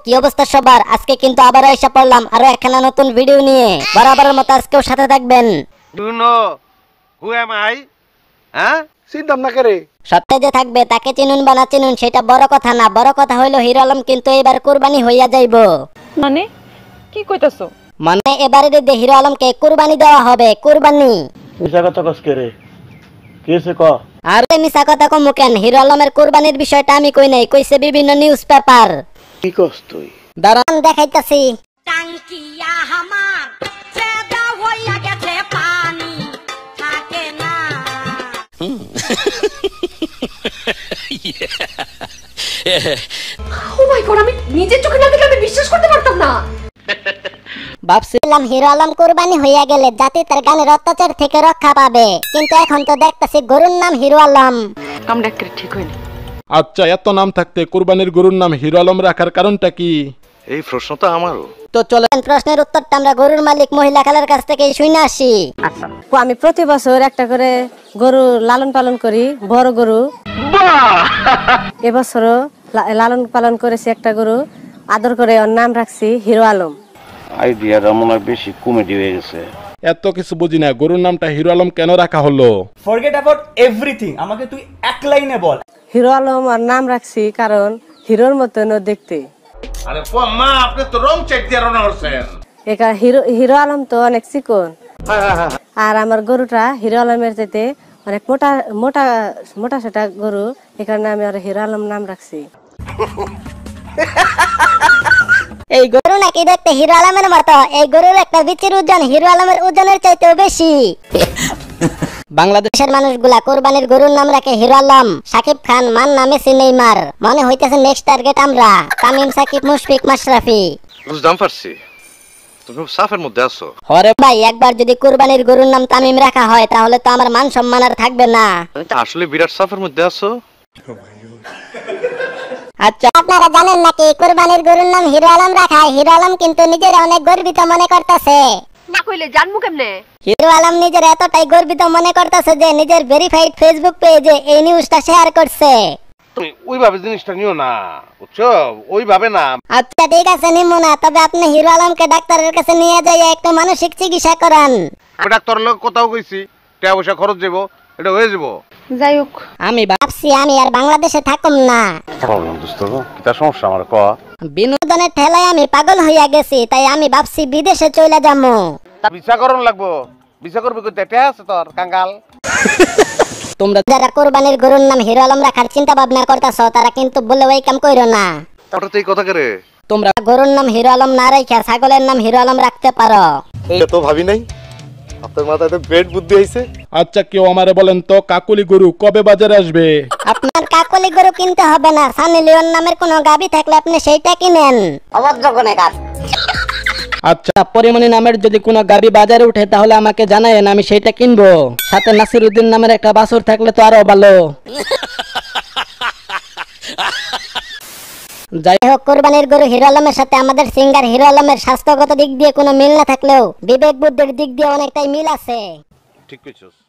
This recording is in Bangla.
কি অবস্থা সবার? আজকে কিন্তু আবার এসে পড়লাম আরো একখানা নতুন ভিডিও নিয়ে। বরাবরের মতো আজকেও সাথে থাকবেন। Do know who am I? হ্যাঁ, চিন্তাম না করে সাথে যে থাকবে তাকে চিনুন বা না চিনুন সেটা বড় কথা না, বড় কথা হইলো হিরো আলম কিন্তু এবার কুরবানি হইয়া যাইবো। মানে কি কইতাছো? মানে এবারে যে হিরো আলমকে কুরবানি দেওয়া হবে, কুরবানি। মিছা কথা কস করে কিছে ক? আরে মিছা কথা কম কেন? হিরো আলমের কুরবানির বিষয়টা আমি কই নাই, কইছে বিভিন্ন নিউজ পেপার। কি কস তুই? দাঁড়ান দেখাইতাছি। টাঙ্কিয়া হামার চেদা হইয়া গেছে পানি থাকে না। ও মাই গড, আমি নিজের চোখে না দেখলে আমি বিশ্বাস করতে পারতাম না। ভাবছিলাম হিরো আলম কুরবানি হইয়া গেলে জাতি তার গানের অত্যাচার থেকে রক্ষা পাবে, কিন্তু এখন তো দেখতাছি গরুর নাম হিরো আলম। কামটা একটা ঠিক হয়নি। আচ্ছা, এত নাম থাকতে কুরবানির গরুর নাম হিরো আলম রাখার কারণটা কি? এই প্রশ্ন তো আমারও। তো চলেন প্রশ্নের উত্তরটা আমরা গরুর মালিক মহিলা খালার কাছ থেকে শুনে আসি। আমি প্রতি বছর একটা করে গরু লালন পালন করি, বড় গরু। এবছরও লালন পালন করেছি একটা গরু, আদর করে ওর নাম রাখছি হিরো আলম। আইডিয়াটা মনে হয় বেশি কমেডি হয়ে গেছে। এত কিছু বুঝি না, গরুর নামটা হিরো আলম কেন রাখা হলো? ফরগেট অ্যাবাউট এভরিথিং, আমাকে তুই এক লাইনে বল। হিরো আলম ওর নাম রাখছি কারণ হিরোর মতন ও দেখতে। আরে মা, আপনি তো রং চেক দিয়ে রান্না করছেন। একা হিরো আলম তো অনেক চিকন, আর আমার গরুটা হিরো আলমের চাইতে অনেক মোটা মোটা মোটা সেটা গরু, এই কারণে আমি আর হিরো আলম নাম রাখছি। এই গরু নাকি দেখতে হিরো আলমের মতো, এই গরুর একটা বিচির ওজন হিরো আলমের ওজনের চাইতেও বেশি। বাংলাদেশের মানুষগুলা কুরবানির গরুর নাম রাখে হিরো আলম, সাকিব খান, মান্না, মেসি, নেইমার। মনে হইতেছে নেক্সট টার্গেট আমরা তামিম, সাকিব, মুশফিক, মাশরাফি। বুঝলাম পারছি, তুমি সাফের মধ্যে আছো। হরে ভাই, একবার যদি কুরবানির গরুর নাম তামিম রাখা হয় তাহলে তো আমার মান সম্মান আর থাকবে না। আসলে বিরাট সাফের মধ্যে আছো। আচ্ছা, আপনারা জানেন নাকি কুরবানির গরুর নাম হিরো আলম রাখায় হিরো আলম কিন্তু নিজের অনেক গর্বিত মনে করতেছে। না কইলে জানমু কেমনে? হিরো আলম নিজের এতটাই গর্বিত মনে করতেছে যে নিজের ভেরিফাইড ফেসবুক পেজে এই নিউজটা শেয়ার করছে। তুমি ওইভাবে জিনিসটা নিও না, বুঝছো? ওইভাবে না। আচ্ছা ঠিক আছে, নিমু না, তবে আপনি হিরো আলমকে ডাক্তারের কাছে নিয়ে যাই একটু মানসিক চিকিৎসা করান। ডাক্তার লোক কোথাও কইছি টাকা পয়সা খরচ যাবো, এটা হয়ে যাবো। যাই হোক, আমি ভাবছি আমি আর বাংলাদেশে থাকুম না। কিটা সমস্যা আমার ক? বিনোদনের ঠেলায় আমি পাগল হইয়া গেছি, তাই আমি ভাবছি বিদেশে চলে যাবো। ভিসা করন লাগবো। ভিসা করবি কইতে টাকা আছে তোর কাঙ্গাল? তোমরা যারা কুরবানির গরুর নাম হিরো আলম রাখার চিন্তা ভাবনা করতেছো তারা কিন্তু বলে ওই কাম কইরো না। হঠাৎ এই কথা করে? তোমরা গরুর নাম হিরো আলম না রাখা ছাগলের নাম হিরো আলম রাখতে পারো। এইটা তো ভাবি নাই, আপনার মাথায় তো গ্রেট বুদ্ধি আইছে। আচ্ছা, কেউ আমারে বলেন তো কাকুলি গরু কবে বাজারে আসবে? আপনার কাকলি গরু কিনতে হবে না, সানি লিওন নামের কোনো গাবি থাকলে আপনি সেইটা কিনেন। অভদ্র কোনে কাজ। আচ্ছা, পরিমণি নামের যদি কোনো গাবি বাজারে উঠে তাহলে আমাকে জানায়েন, আমি সেইটা কিনবো। সাথে নাসিরউদ্দিন নামের একটা বাছুর থাকলে তো আরো ভালো। যাই হোক, কুরবানির গরু হিরো আলমের সাথে আমাদের সিঙ্গার হিরো আলমের স্বাস্থ্যগত দিক দিয়ে কোনো মিল না থাকলেও বিবেক বুদ্ধির দিক দিয়ে অনেকটাই মিল আছে। ঠিক কইছস।